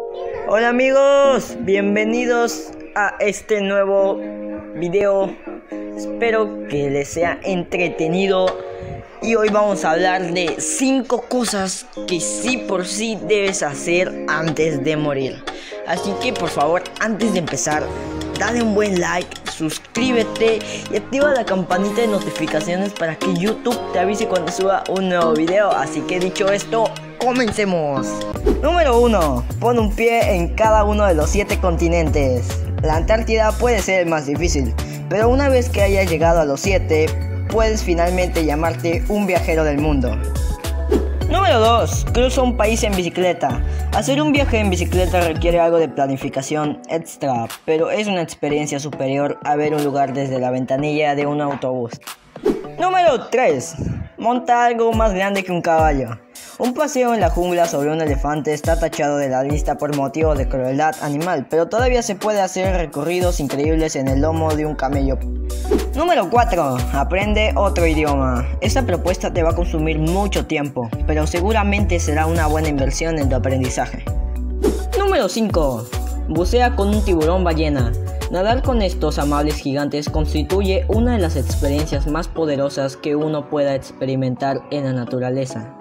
Hola amigos, bienvenidos a este nuevo video. Espero que les sea entretenido. Y hoy vamos a hablar de 5 cosas que sí por sí debes hacer antes de morir. Así que por favor, antes de empezar, dale un buen like, suscríbete y activa la campanita de notificaciones para que YouTube te avise cuando suba un nuevo video. Así que dicho esto, comencemos. Número 1. Pon un pie en cada uno de los 7 continentes. La Antártida puede ser el más difícil, pero una vez que hayas llegado a los 7, puedes finalmente llamarte un viajero del mundo. Número 2. Cruza un país en bicicleta. Hacer un viaje en bicicleta requiere algo de planificación extra, pero es una experiencia superior a ver un lugar desde la ventanilla de un autobús. Número 3. Monta algo más grande que un caballo. Un paseo en la jungla sobre un elefante está tachado de la lista por motivo de crueldad animal, pero todavía se puede hacer recorridos increíbles en el lomo de un camello. Número 4. Aprende otro idioma. Esta propuesta te va a consumir mucho tiempo, pero seguramente será una buena inversión en tu aprendizaje. Número 5. Bucea con un tiburón ballena. Nadar con estos amables gigantes constituye una de las experiencias más poderosas que uno pueda experimentar en la naturaleza.